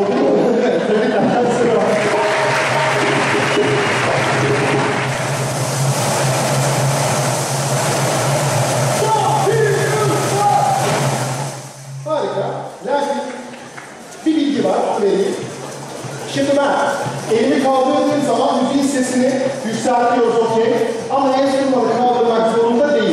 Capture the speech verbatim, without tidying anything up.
Oldu mu? Evet. Tebrikler. Sıra var. Harika. Lakin bir bilgi var, vereyim. Şimdi ben elimi kaldırdığım zaman müziğin sesini yükseltiyoruz, okey. Ama enstrümanı kaldırmak zorunda değil.